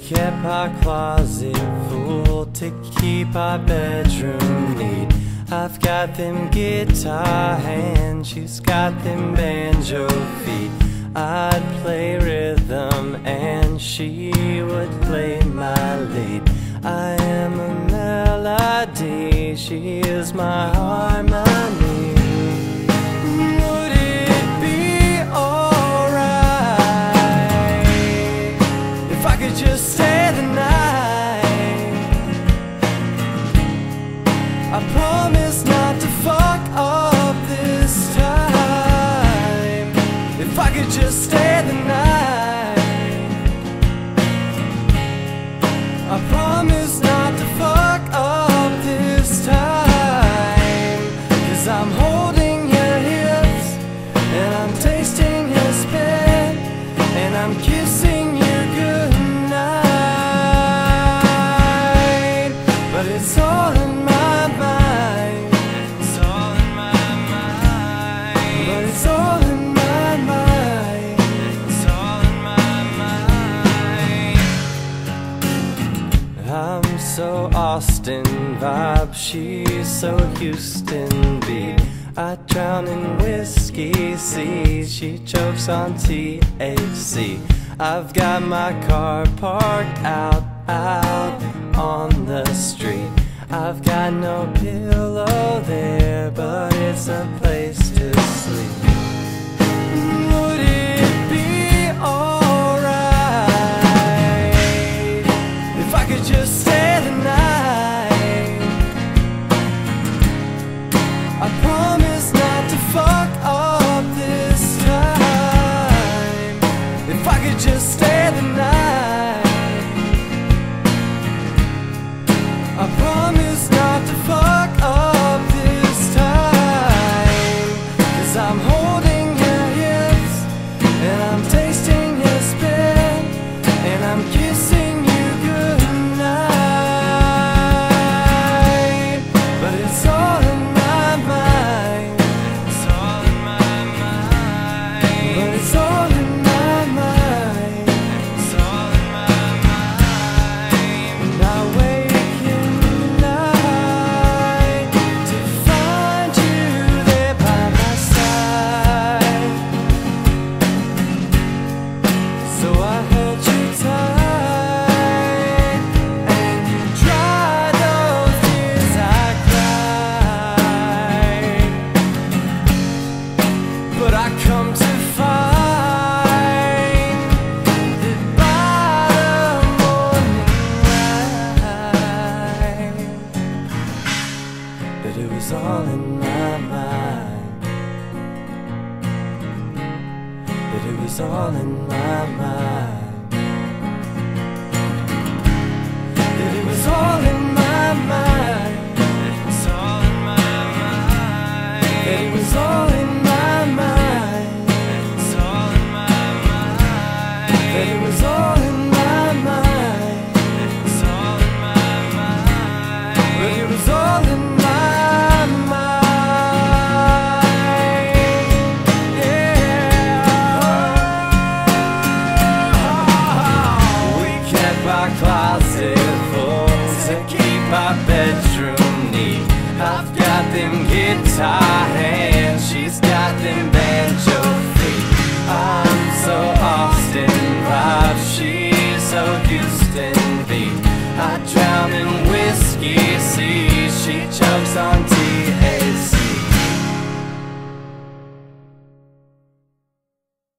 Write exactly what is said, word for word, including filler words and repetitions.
kept our closet full to keep our bedroom neat. I've got them guitar hands, she's got them banjo feet. I'd play rhythm and she would play my lead. I am a melody, she is my harmony. Would it be alright if I could just stay the night? I promise not to fuck up this time. If I could just stay the night, I promise not to fuck up this time. Cause I'm holding your hips, and I'm tasting your spit, and I'm kissing you goodnight. But it's all in my mind, it's all in my mind. But it's all in my mind, it's all in my mind. I'm so Austin vibe, she's so Houston beat. I drown in whiskey, see, she chokes on T H C. I've got my car parked out, out on the street. I've got no pillow there, but it's a place to sleep. Would it be alright if I could just stay the night? I promise not to fuck up this time. If I could just stay the night, I promise not to fuck up this time. Cause I'm holding your hips, and I'm tasting your spit, and I'm kissing you goodnight. But it's all in my mind, it's all in my mind. But it's all in my mind, it's all in my mind. And I wake in the night to find you there by my side. So I held you tight, and you dried those tears I cried. But I come to find that by the morning light, that it was all in my mind, that it was all in my mind, that it was all in my mind, that it was all in my mind, that it was all in my mind, that it was all in my mind, that it was all in my mind, that it was all in my mind, but it was all in my mind, yeah. We kept our closet full to keep our bedroom neat. I've got them guitar hands, she's got them banjo feet. I'm so Austin vibe, she's so Houston beat. I drown in whiskey, see, she chokes on